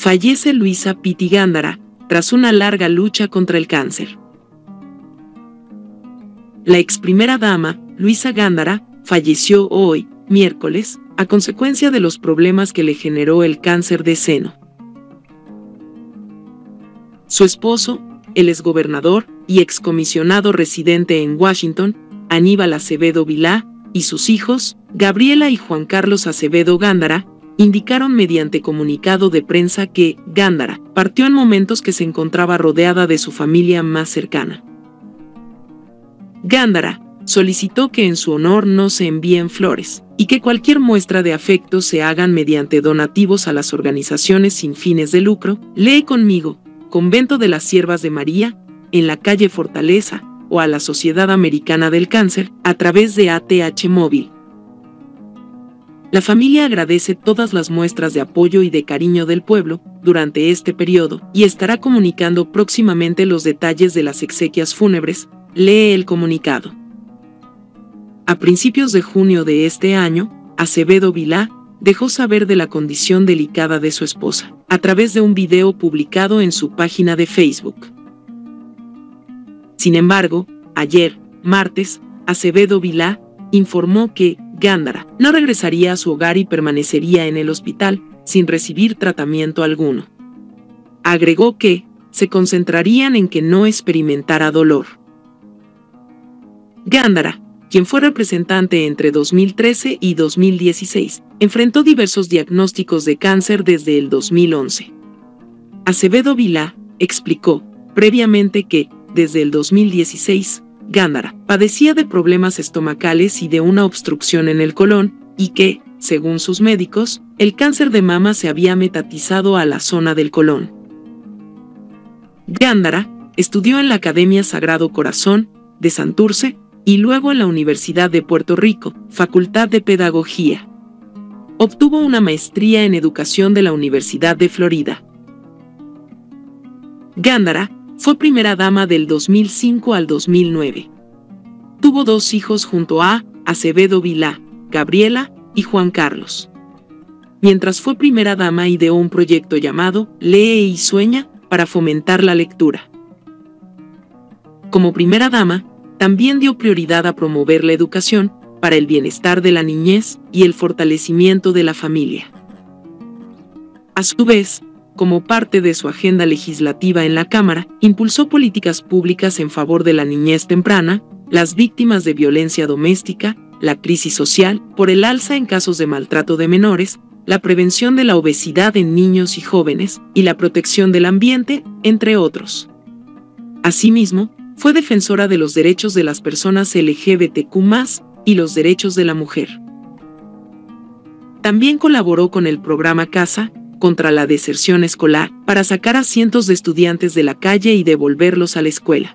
fallece Luisa Pitti Gándara, tras una larga lucha contra el cáncer. La ex primera dama, Luisa Gándara, falleció hoy, miércoles, a consecuencia de los problemas que le generó el cáncer de seno. Su esposo, el exgobernador y excomisionado residente en Washington, Aníbal Acevedo Vilá, y sus hijos, Gabriela y Juan Carlos Acevedo Gándara, indicaron mediante comunicado de prensa que Gándara partió en momentos que se encontraba rodeada de su familia más cercana. Gándara solicitó que en su honor no se envíen flores y que cualquier muestra de afecto se hagan mediante donativos a las organizaciones sin fines de lucro. Lee conmigo, Convento de las Siervas de María, en la calle Fortaleza, o a la Sociedad Americana del Cáncer, a través de ATH Móvil. La familia agradece todas las muestras de apoyo y de cariño del pueblo durante este periodo y estará comunicando próximamente los detalles de las exequias fúnebres, lee el comunicado. A principios de junio de este año, Acevedo Vilá dejó saber de la condición delicada de su esposa, a través de un video publicado en su página de Facebook. Sin embargo, ayer, martes, Acevedo Vilá informó que Gándara no regresaría a su hogar y permanecería en el hospital, sin recibir tratamiento alguno. Agregó que se concentrarían en que no experimentara dolor. Gándara, quien fue representante entre 2013 y 2016, enfrentó diversos diagnósticos de cáncer desde el 2011. Acevedo Vilá explicó previamente que, desde el 2016, Gándara padecía de problemas estomacales y de una obstrucción en el colon, y que, según sus médicos, el cáncer de mama se había metatizado a la zona del colon. Gándara estudió en la Academia Sagrado Corazón de Santurce y luego en la Universidad de Puerto Rico, Facultad de Pedagogía. Obtuvo una maestría en Educación de la Universidad de Florida. Gándara fue primera dama del 2005 al 2009. Tuvo 2 hijos junto a Acevedo Vilá, Gabriela y Juan Carlos. Mientras fue primera dama, ideó un proyecto llamado Lee y Sueña para fomentar la lectura. Como primera dama, también dio prioridad a promover la educación para el bienestar de la niñez y el fortalecimiento de la familia. A su vez, como parte de su agenda legislativa en la Cámara, impulsó políticas públicas en favor de la niñez temprana, las víctimas de violencia doméstica, la crisis social por el alza en casos de maltrato de menores, la prevención de la obesidad en niños y jóvenes, y la protección del ambiente, entre otros. Asimismo, fue defensora de los derechos de las personas LGBTQ+, y los derechos de la mujer. También colaboró con el programa Casa contra la deserción escolar, para sacar a cientos de estudiantes de la calle y devolverlos a la escuela.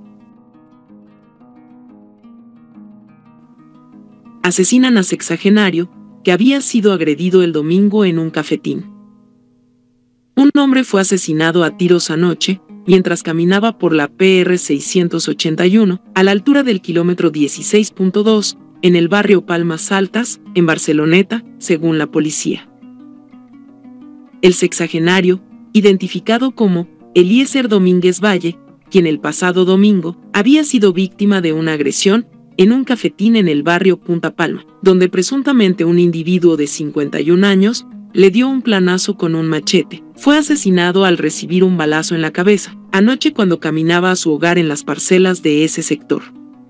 Asesinan a sexagenario, que había sido agredido el domingo en un cafetín. Un hombre fue asesinado a tiros anoche, mientras caminaba por la PR 681, a la altura del kilómetro 16.2, en el barrio Palmas Altas, en Barceloneta, según la policía. El sexagenario, identificado como Eliezer Domínguez Valle, quien el pasado domingo había sido víctima de una agresión en un cafetín en el barrio Punta Palma, donde presuntamente un individuo de 51 años le dio un planazo con un machete. Fue asesinado al recibir un balazo en la cabeza, anoche cuando caminaba a su hogar en las parcelas de ese sector.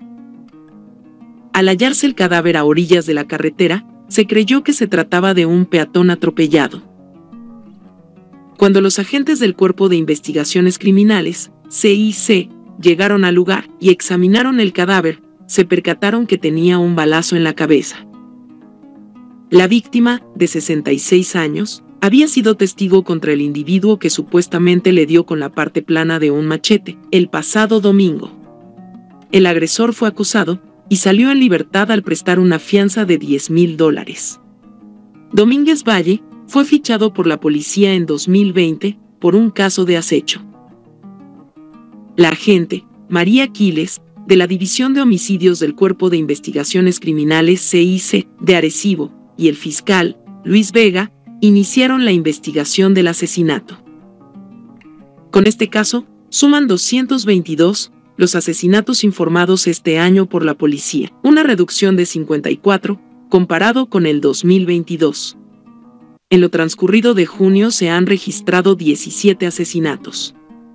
Al hallarse el cadáver a orillas de la carretera, se creyó que se trataba de un peatón atropellado. Cuando los agentes del Cuerpo de Investigaciones Criminales, CIC, llegaron al lugar y examinaron el cadáver, se percataron que tenía un balazo en la cabeza. La víctima, de 66 años, había sido testigo contra el individuo que supuestamente le dio con la parte plana de un machete, el pasado domingo. El agresor fue acusado y salió en libertad al prestar una fianza de $10,000. Domínguez Valle fue fichado por la policía en 2020 por un caso de acecho. La agente, María Quiles, de la División de Homicidios del Cuerpo de Investigaciones Criminales CIC de Arecibo, y el fiscal, Luis Vega, iniciaron la investigación del asesinato. Con este caso, suman 222 los asesinatos informados este año por la policía, una reducción de 54 comparado con el 2022. En lo transcurrido de junio se han registrado 17 asesinatos.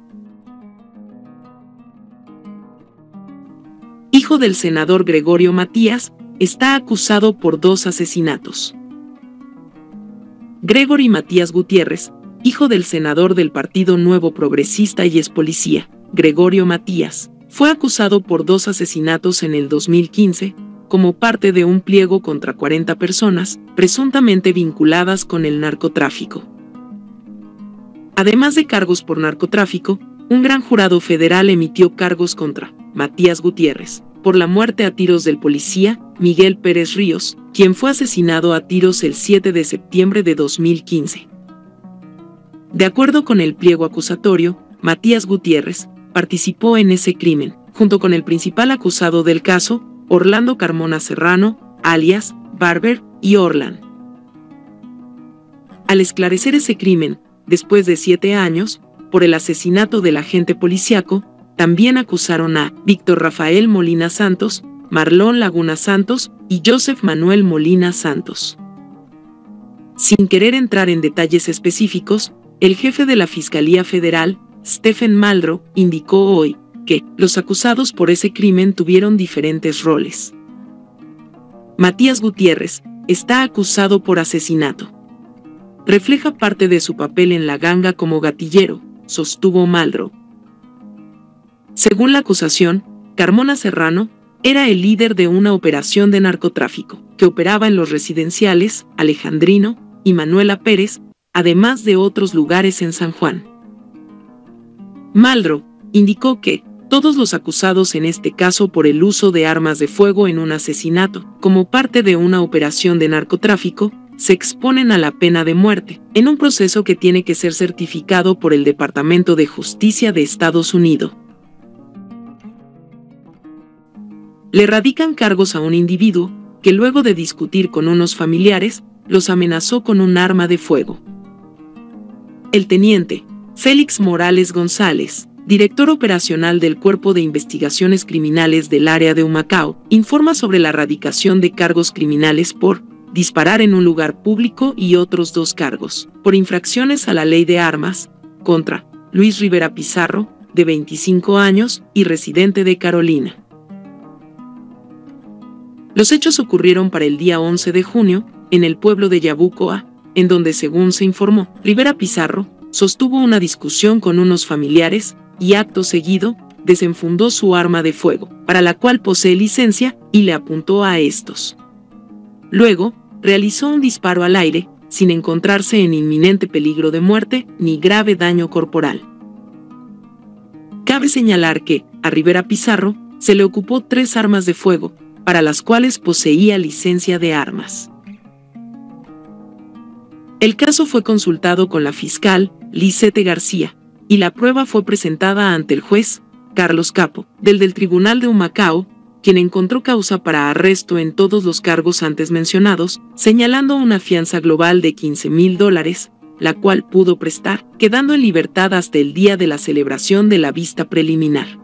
Hijo del senador Gregorio Matías, está acusado por 2 asesinatos. Gregory Matías Gutiérrez, hijo del senador del Partido Nuevo Progresista y ex policía, Gregorio Matías, fue acusado por 2 asesinatos en el 2015, como parte de un pliego contra 40 personas, presuntamente vinculadas con el narcotráfico. Además de cargos por narcotráfico, un gran jurado federal emitió cargos contra Matías Gutiérrez, por la muerte a tiros del policía Miguel Pérez Ríos, quien fue asesinado a tiros el 7 de septiembre de 2015. De acuerdo con el pliego acusatorio, Matías Gutiérrez participó en ese crimen, junto con el principal acusado del caso, Orlando Carmona Serrano, alias Barber y Orlan. Al esclarecer ese crimen, después de 7 años, por el asesinato del agente policíaco, también acusaron a Víctor Rafael Molina Santos, Marlon Laguna Santos y Joseph Manuel Molina Santos. Sin querer entrar en detalles específicos, el jefe de la Fiscalía Federal, Stephen Maldro, indicó hoy que los acusados por ese crimen tuvieron diferentes roles. Matías Gutiérrez está acusado por asesinato. Refleja parte de su papel en la ganga como gatillero, sostuvo Maldro. Según la acusación, Carmona Serrano era el líder de una operación de narcotráfico que operaba en los residenciales Alejandrino y Manuela Pérez, además de otros lugares en San Juan. Maldro indicó que todos los acusados en este caso por el uso de armas de fuego en un asesinato, como parte de una operación de narcotráfico, se exponen a la pena de muerte, en un proceso que tiene que ser certificado por el Departamento de Justicia de Estados Unidos. Le radican cargos a un individuo que luego de discutir con unos familiares, los amenazó con un arma de fuego. El teniente Félix Morales González, director operacional del Cuerpo de Investigaciones Criminales del área de Humacao, informa sobre la radicación de cargos criminales por disparar en un lugar público y otros 2 cargos, por infracciones a la ley de armas, contra Luis Rivera Pizarro, de 25 años y residente de Carolina. Los hechos ocurrieron para el día 11 de junio, en el pueblo de Yabucoa, en donde, según se informó, Rivera Pizarro sostuvo una discusión con unos familiares y, acto seguido, desenfundó su arma de fuego, para la cual posee licencia, y le apuntó a estos. Luego, realizó un disparo al aire, sin encontrarse en inminente peligro de muerte ni grave daño corporal. Cabe señalar que, a Rivera Pizarro, se le ocupó 3 armas de fuego, para las cuales poseía licencia de armas. El caso fue consultado con la fiscal, Lisette García, y la prueba fue presentada ante el juez, Carlos Capo, del Tribunal de Humacao, quien encontró causa para arresto en todos los cargos antes mencionados, señalando una fianza global de $15,000, la cual pudo prestar, quedando en libertad hasta el día de la celebración de la vista preliminar.